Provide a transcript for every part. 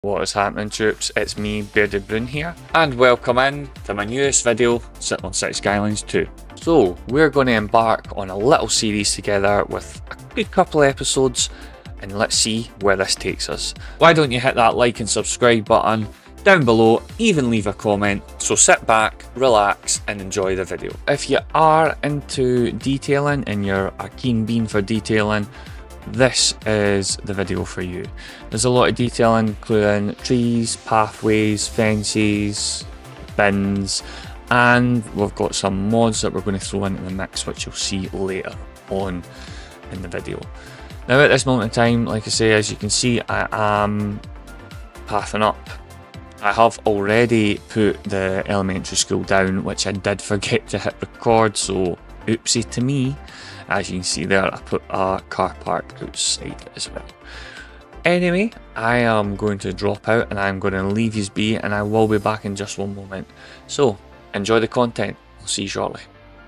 What is happening, troops? It's me, Bearded Brune here, and welcome in to my newest video, sitting on Skylines 2. So, we're going to embark on a little series together with a good couple of episodes, and let's see where this takes us. Why don't you hit that like and subscribe button down below, even leave a comment. So sit back, relax, and enjoy the video. If you are into detailing and you're a keen bean for detailing, this is the video for you. There's a lot of detailing, including trees, pathways, fences, bins, and we've got some mods that we're going to throw into the mix, which you'll see later on in the video. Now at this moment in time, like I say, as you can see, I am pathing up. I have already put the elementary school down, which I did forget to hit record, so oopsie to me. As you can see there, I put a car park outside as well. Anyway, I am going to drop out and I'm going to leave you be, and I will be back in just one moment. So, enjoy the content. I'll see you shortly.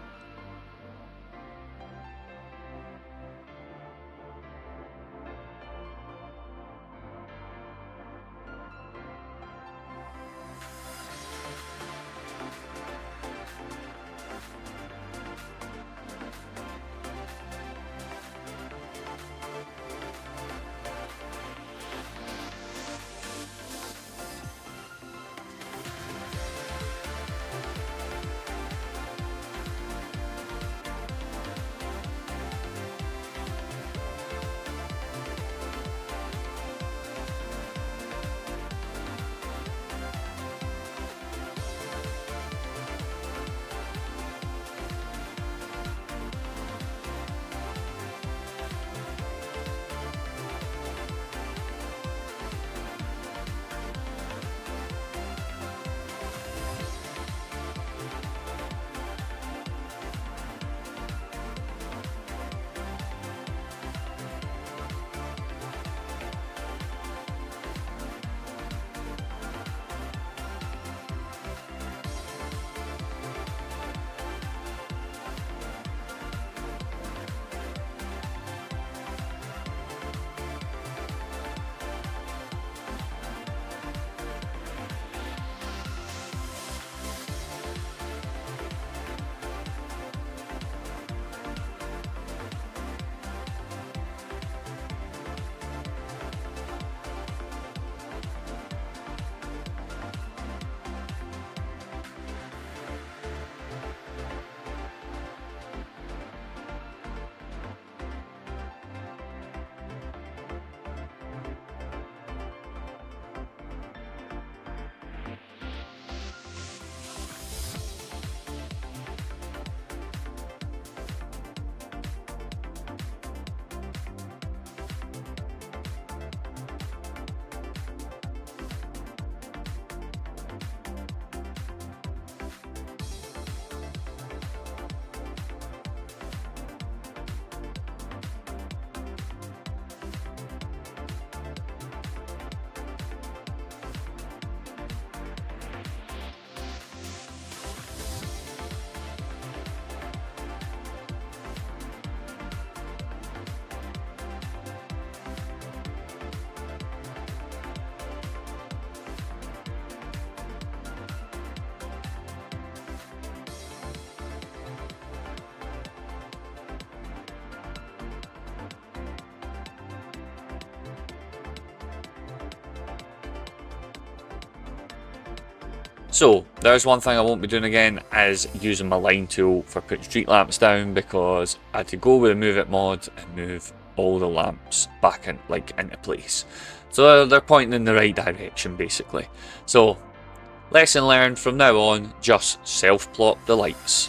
So, there's one thing I won't be doing again, is using my line tool for putting street lamps down, because I had to go with the Move It mod and move all the lamps back in, into place. So they're pointing in the right direction basically. So, lesson learned, from now on, just self-plot the lights.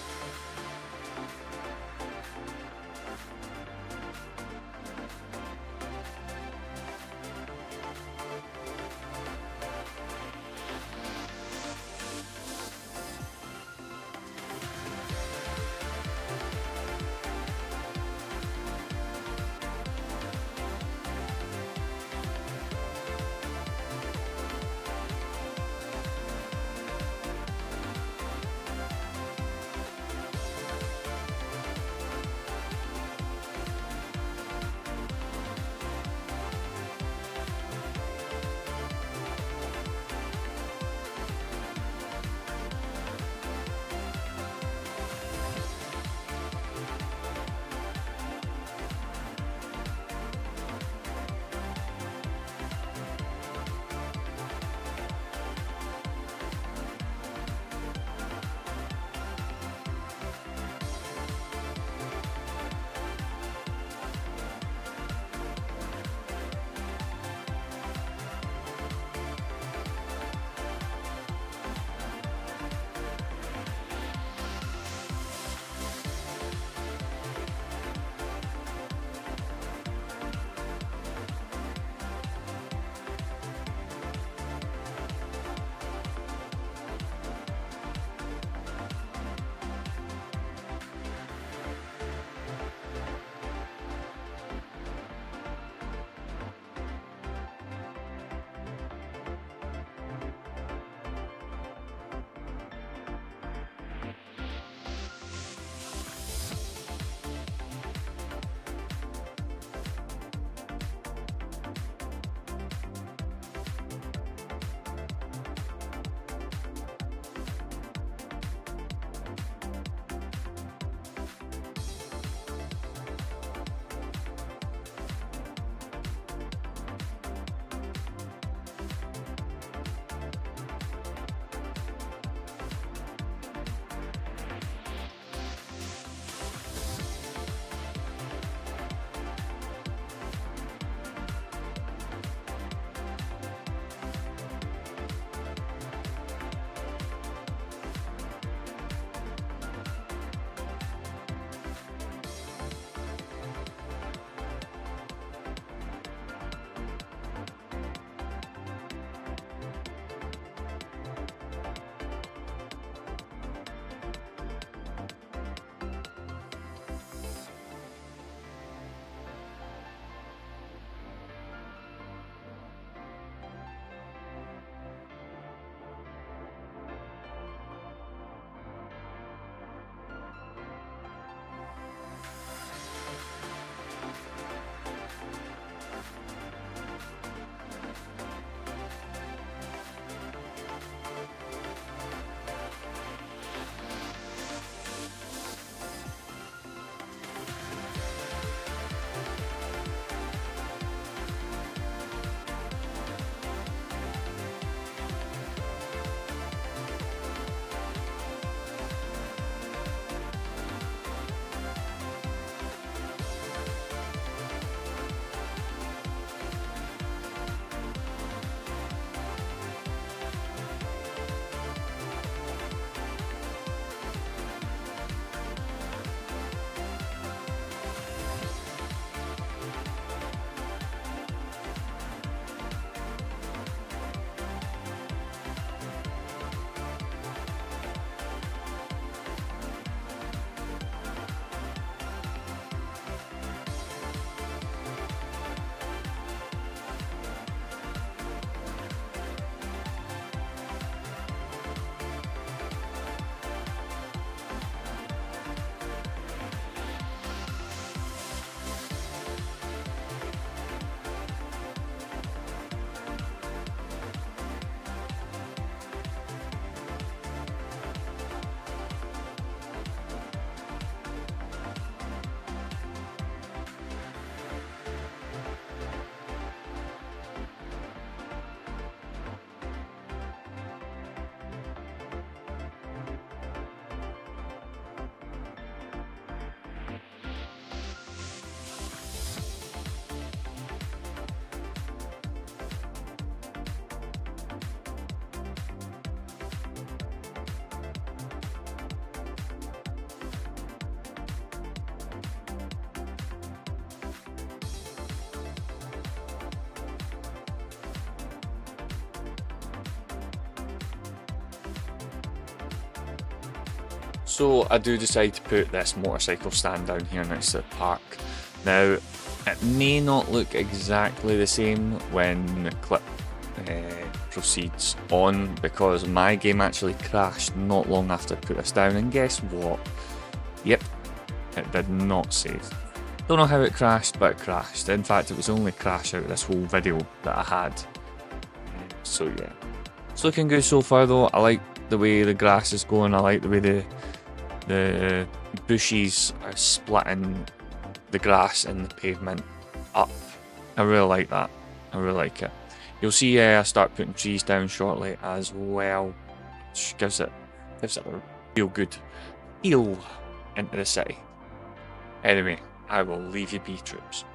So I do decide to put this motorcycle stand down here next to the park. Now, it may not look exactly the same when the clip proceeds on, because my game actually crashed not long after I put this down, and guess what? Yep, it did not save. Don't know how it crashed, but it crashed. In fact, it was the only crash out of this whole video that I had. So yeah, it's looking good so far though. I like the way the grass is going. I like the way the bushes are splitting the grass and the pavement up. I really like that. I really like it. You'll see I start putting trees down shortly as well, which gives it a real good feel into the city. Anyway, I will leave you be, troops.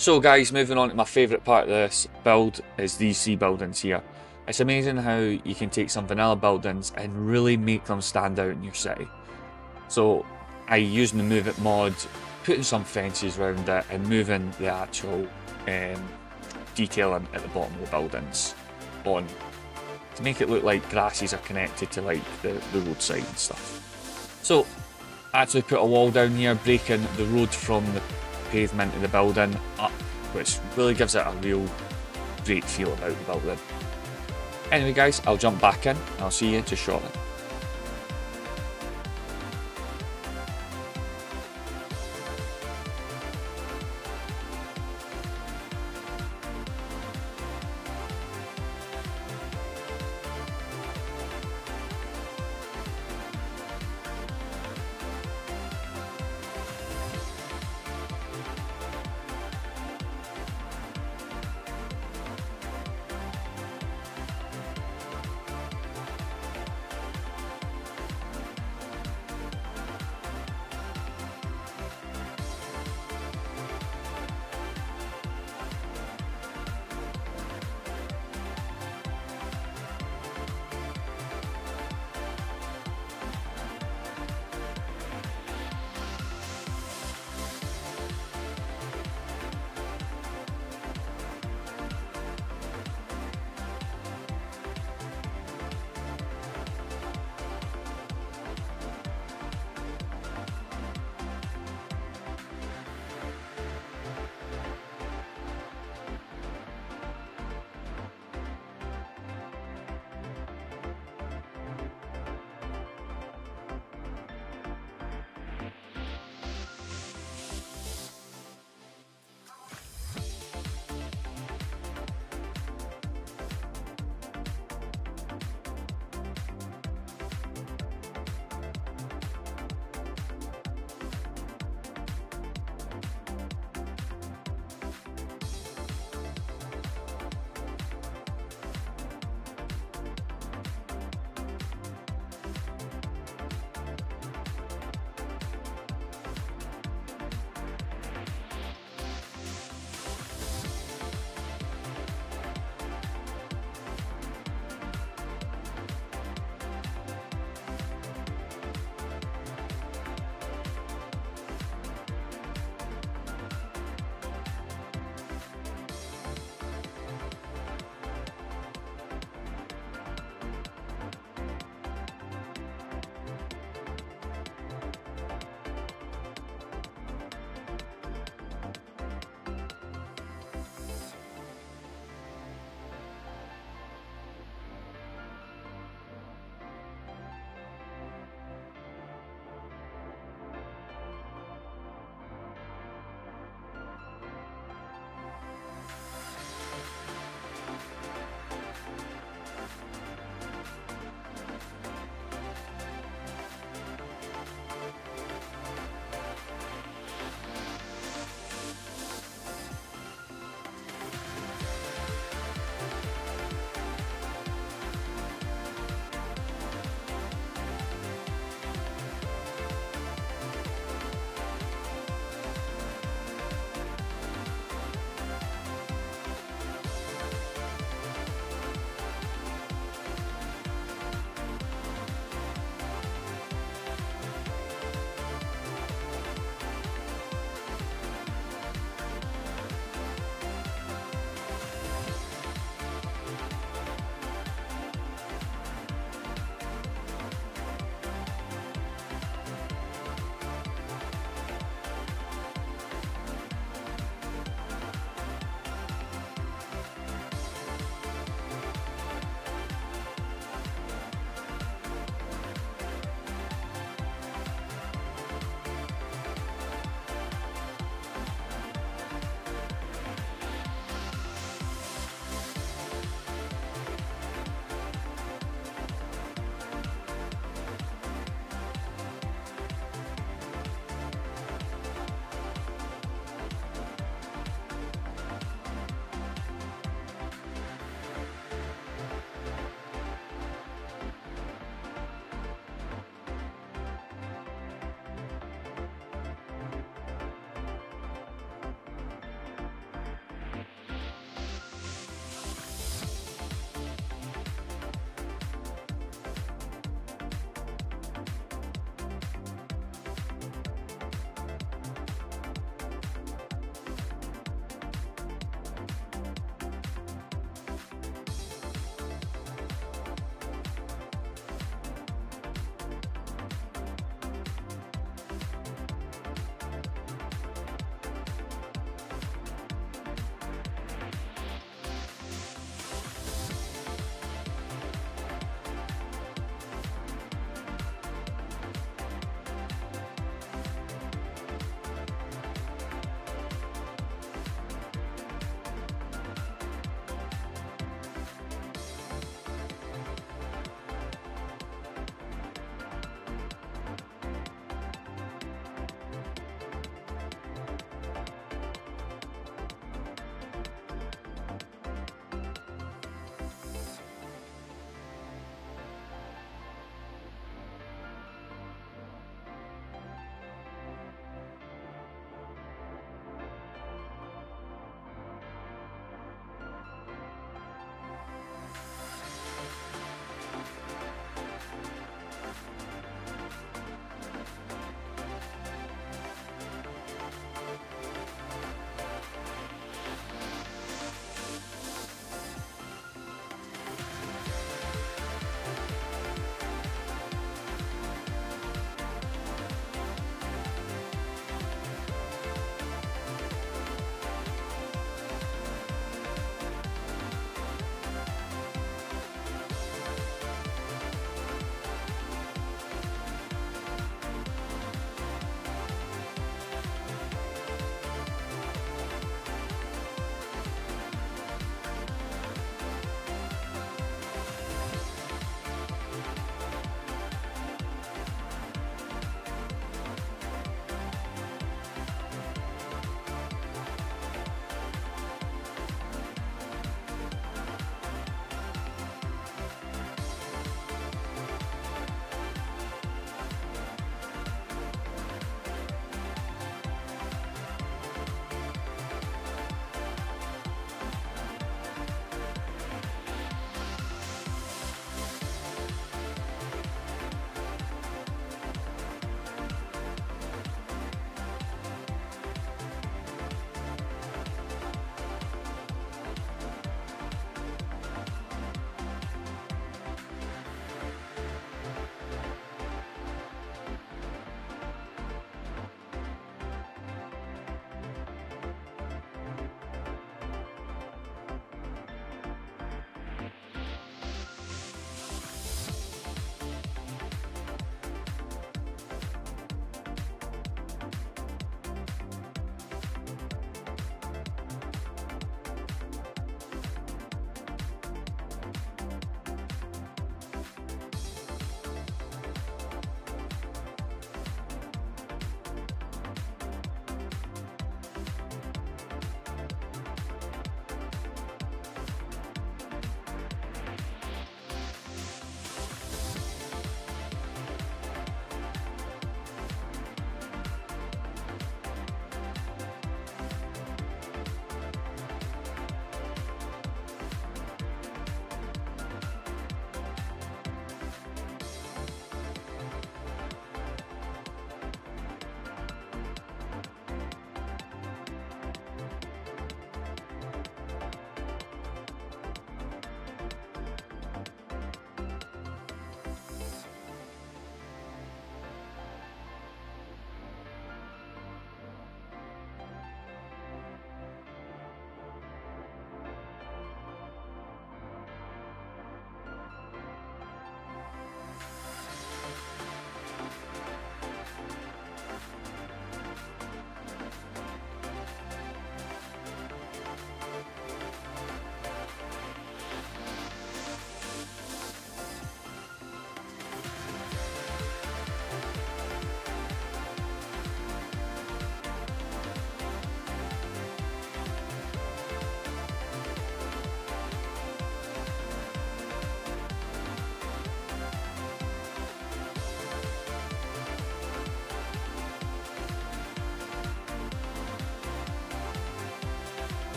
So guys, moving on to my favourite part of this build is these 3 buildings here. It's amazing how you can take some vanilla buildings and really make them stand out in your city. So I using the Move It mod, putting some fences around it and moving the actual detailing at the bottom of the buildings on to make it look like grasses are connected to like the roadside and stuff. So I actually put a wall down here breaking the road from the pavement of the building up, which really gives it a real great feel about the building. Anyway guys, I'll jump back in and I'll see you just shortly.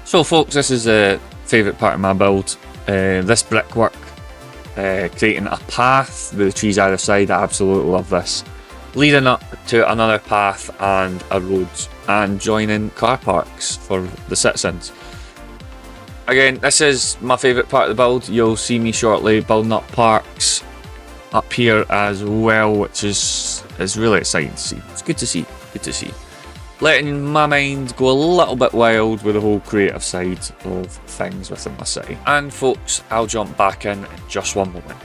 So folks, this is a favourite part of my build. This brickwork, creating a path with the trees either side. I absolutely love this. Leading up to another path and a road, and joining car parks for the citizens. Again, this is my favourite part of the build. You'll see me shortly building up parks up here as well, which is really exciting to see. It's good to see, good to see. Letting my mind go a little bit wild with the whole creative side of things within my city. And folks, I'll jump back in just one moment.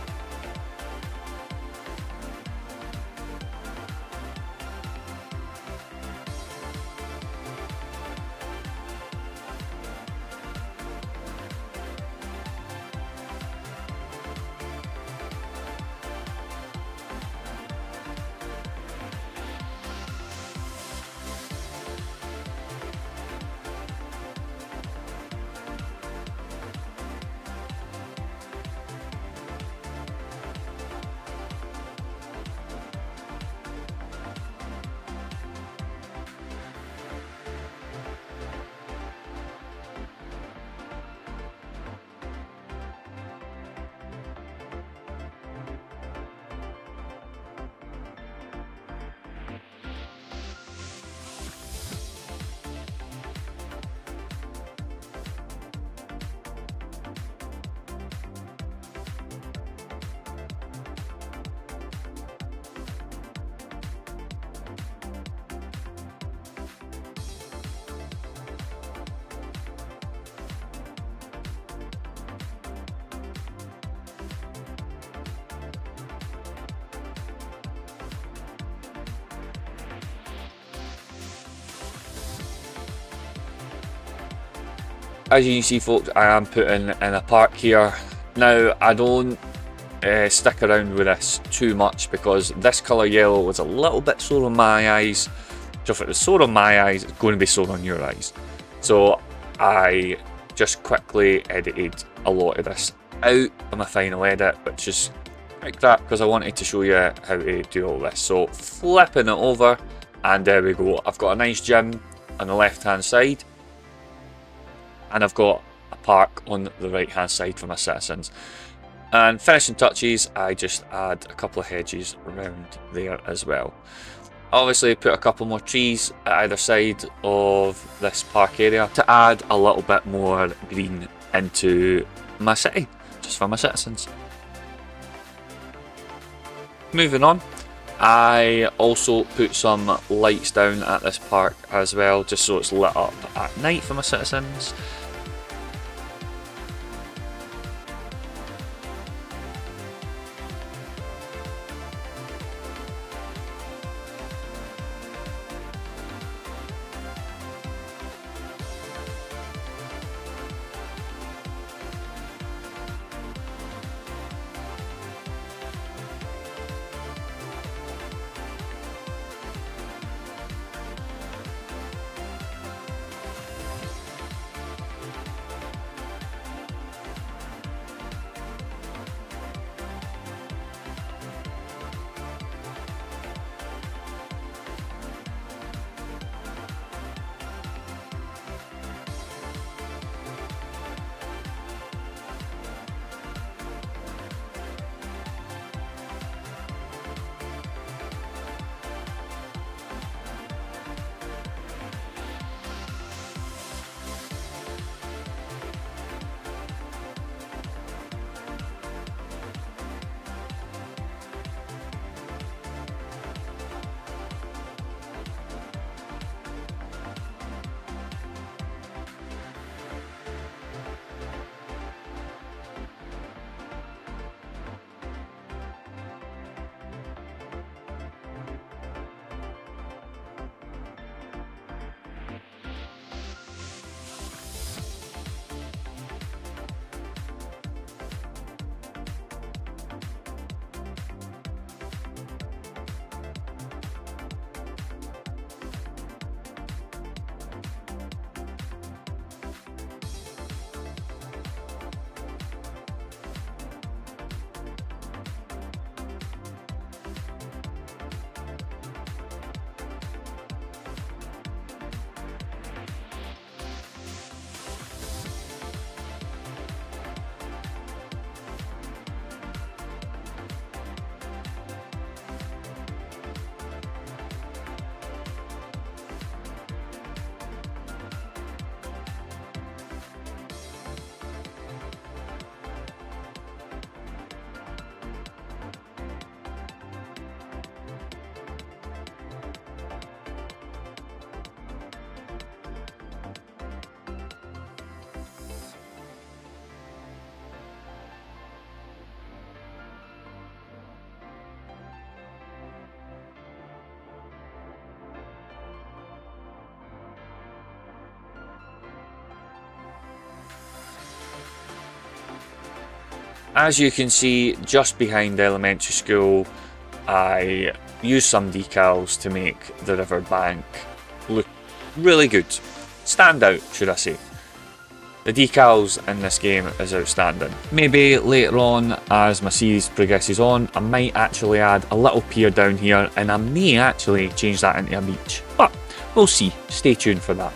As you can see folks, I am putting in a park here. Now I don't stick around with this too much because this colour yellow was a little bit sore on my eyes. So if it was sore on my eyes, it's going to be sore on your eyes. So I just quickly edited a lot of this out of my final edit, which is like that because I wanted to show you how to do all this. So flipping it over, and there we go. I've got a nice gym on the left hand side, and I've got a park on the right hand side for my citizens. And finishing touches, I just add a couple of hedges around there as well. Obviously put a couple more trees at either side of this park area to add a little bit more green into my city, just for my citizens. Moving on, I also put some lights down at this park as well, just so it's lit up at night for my citizens. As you can see, just behind the elementary school, I used some decals to make the river bank look really good. Stand out, should I say. The decals in this game is outstanding. Maybe later on, as my series progresses on, I might actually add a little pier down here, and I may actually change that into a beach. But we'll see. Stay tuned for that.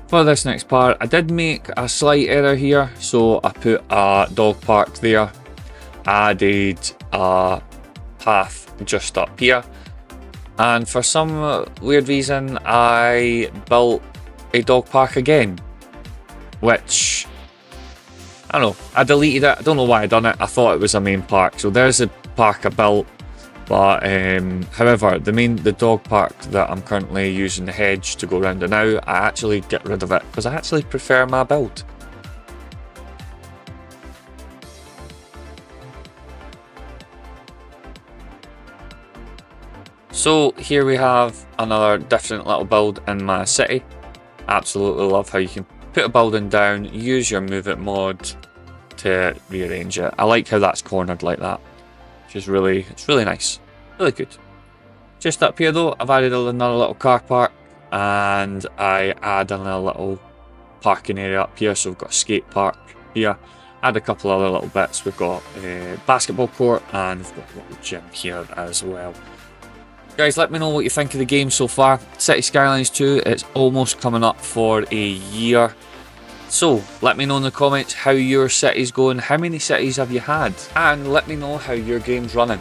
For this next part, I did make a slight error here, so I put a dog park there, added a path just up here, and for some weird reason I built a dog park again, which, I don't know, I deleted it. I don't know why I done it. I thought it was a main park, so there's a park I built. But however, the dog park that I'm currently using the hedge to go around and now, I actually get rid of it because I actually prefer my build. So here we have another different little build in my city. Absolutely love how you can put a building down, use your move it mod to rearrange it. I like how that's cornered like that. It's really nice, really good. Just up here though, I've added another little car park, and I add another little parking area up here. So we've got a skate park here, add a couple other little bits. We've got a basketball court, and we've got a little gym here as well. Guys, let me know what you think of the game so far. City Skylines 2, it's almost coming up for a year. So, let me know in the comments how your city's going, how many cities have you had, and let me know how your game's running.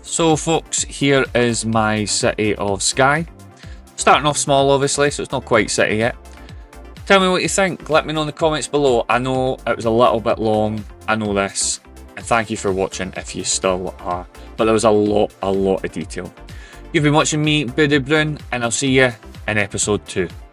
So folks, here is my city of Skye. Starting off small obviously, so it's not quite city yet. Tell me what you think, let me know in the comments below. I know it was a little bit long, I know this, and thank you for watching if you still are, but there was a lot of detail. You've been watching me, Buddy Brun, and I'll see you in episode 2.